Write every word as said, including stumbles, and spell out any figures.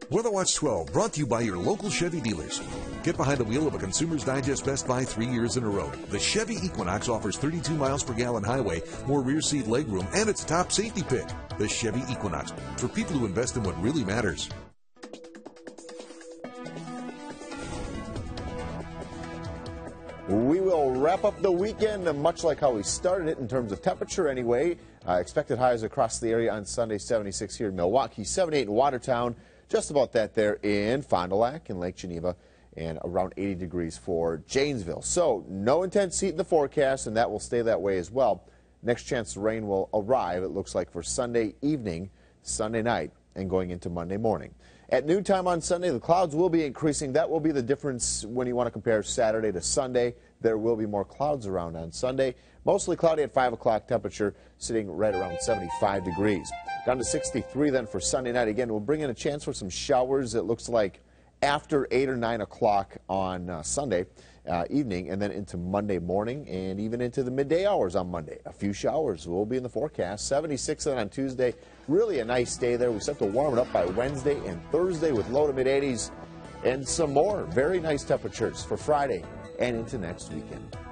Weather Watch twelve, brought to you by your local Chevy dealers. Get behind the wheel of a Consumer's Digest Best Buy three years in a row. The Chevy Equinox offers thirty-two miles per gallon highway, more rear seat legroom, and it's a top safety pick. The Chevy Equinox, for people who invest in what really matters. We will wrap up the weekend much like how we started it in terms of temperature anyway. Uh, expected highs across the area on Sunday, seventy-six here in Milwaukee, seventy-eight in Watertown, just about that there in Fond du Lac and Lake Geneva, and around eighty degrees for Janesville. So no intense heat in the forecast, and that will stay that way as well. Next chance rain will arrive, it looks like, for Sunday evening, Sunday night, and going into Monday morning. At noontime on Sunday, the clouds will be increasing. That will be the difference when you want to compare Saturday to Sunday. There will be more clouds around on Sunday. Mostly cloudy at five o'clock, temperature sitting right around seventy-five degrees. Down to sixty-three then for Sunday night. Again, we'll bring in a chance for some showers, it looks like, after eight or nine o'clock on uh, Sunday uh, evening, and then into Monday morning and even into the midday hours on Monday. A few showers will be in the forecast. seventy-six then on Tuesday. Really a nice day there. We start to warm it up by Wednesday and Thursday with low to mid eighties, and some more very nice temperatures for Friday and into next weekend.